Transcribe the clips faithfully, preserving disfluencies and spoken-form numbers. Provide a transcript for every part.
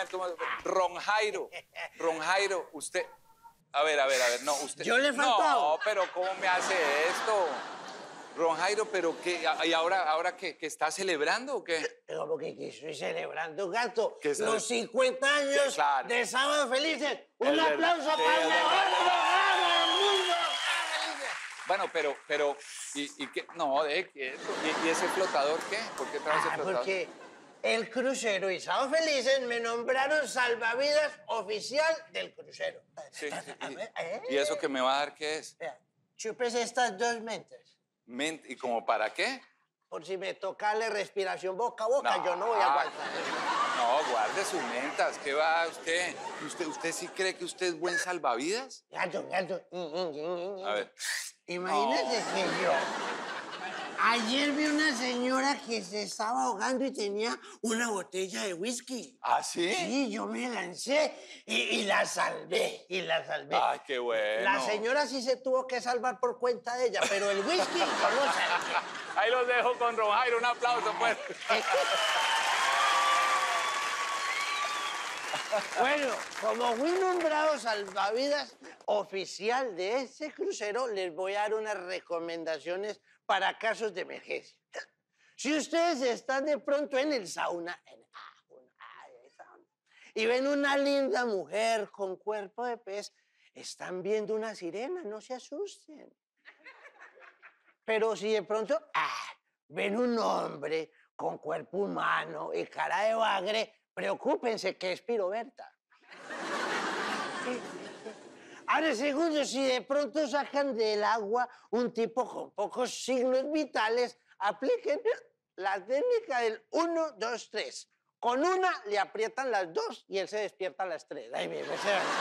momento, un momento. Ron Jairo, Ron Jairo, usted... A ver, a ver, a ver, no, usted... ¿Yo le he faltado? No, pero ¿cómo me hace esto? Ron Jairo, ¿pero qué? ¿Y ahora, ahora qué? ¿Que está celebrando o qué? Pero porque que estoy celebrando, gato, ¿Qué sabe? los cincuenta años Claro. de Sábado Felices. Un Es aplauso verdad. para Sí, el es mejor verdad. programa del mundo. Bueno, pero, pero, ¿y, y qué? No, de quieto. ¿Y, ¿Y ese flotador qué? ¿Por qué trae ese Ah, flotador? porque el crucero y Sábado Felices me nombraron salvavidas oficial del crucero. Sí, sí, ¿Eh? ¿Y, ¿Y eso que me va a dar qué es? Vea, chupes estas dos mentas. Ment- ¿Y como para qué? Por si me toca la respiración boca a boca, No. yo no voy a aguantar. No, guarde sus mentas. ¿Qué va usted? ¿Usted, usted sí cree que usted es buen salvavidas? Gato, gato. A ver. Imagínate No. que yo ayer vi una señora que se estaba ahogando y tenía una botella de whisky. ¿Ah, sí? Sí, yo me lancé y, y la salvé, y la salvé. Ay, qué bueno. La señora sí se tuvo que salvar por cuenta de ella, pero el whisky yo lo salvé. Ahí los dejo con Ron Jairo. Un aplauso, pues. Bueno, como fui nombrado salvavidas oficial de ese crucero, les voy a dar unas recomendaciones para casos de emergencia. Si ustedes están de pronto en el sauna, en, ah, un- ah, el sauna, y ven una linda mujer con cuerpo de pez, están viendo una sirena, no se asusten. Pero si de pronto ah, ven un hombre con cuerpo humano y cara de bagre, preocúpense que es Piroberta. Ahora, segundo, si de pronto sacan del agua un tipo con pocos signos vitales, apliquen la técnica del uno, dos, tres. Con una le aprietan las dos y él se despierta a las tres. Ahí viene.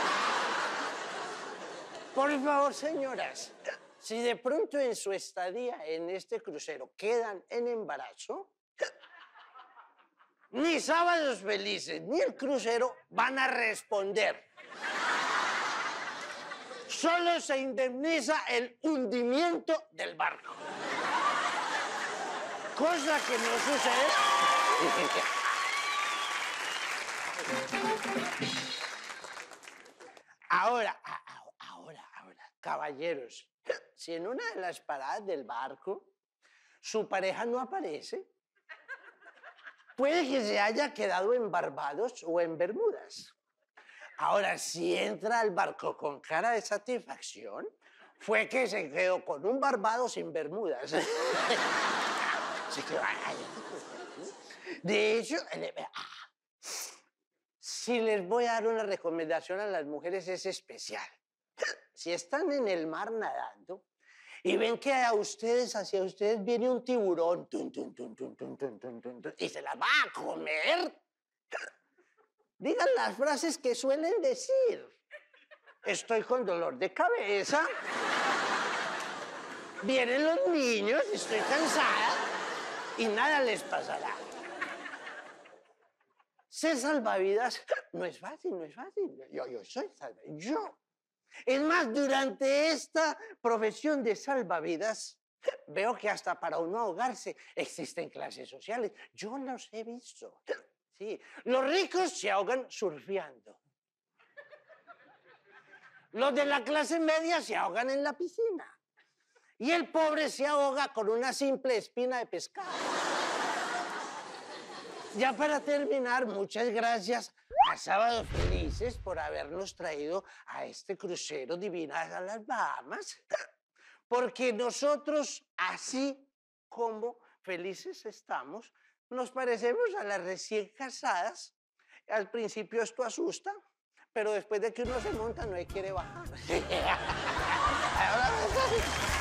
Por favor, señoras, si de pronto en su estadía en este crucero quedan en embarazo, ni Sábados Felices ni el crucero van a responder. Solo se indemniza el hundimiento del barco. Cosa que no sucede. Ahora, a- a- ahora, ahora, caballeros, si en una de las paradas del barco su pareja no aparece, puede que se haya quedado en Barbados o en Bermudas. Ahora, si entra al barco con cara de satisfacción, fue que se quedó con un Barbados sin Bermudas. Así que, ay, de hecho, eh, ah, si les voy a dar una recomendación a las mujeres es especial. Si están en el mar nadando y ven que a ustedes, hacia ustedes viene un tiburón tun, tun, tun, tun, tun, tun, tun, tun, tun, y se las va a comer, digan las frases que suelen decir. Estoy con dolor de cabeza. Vienen los niños, estoy cansada y nada les pasará. Ser salvavidas no es fácil, no es fácil. Yo, yo soy salvavidas. Yo. Es más, durante esta profesión de salvavidas, veo que hasta para uno ahogarse existen clases sociales. Yo los he visto. Sí, los ricos se ahogan surfeando. Los de la clase media se ahogan en la piscina. Y el pobre se ahoga con una simple espina de pescado. Ya para terminar, muchas gracias a Sábados Felices por habernos traído a este crucero Divinas a las Bahamas. Porque nosotros, así como felices estamos, nos parecemos a las recién casadas. Al principio esto asusta, pero después de que uno se monta no hay quiere bajar. Ahora,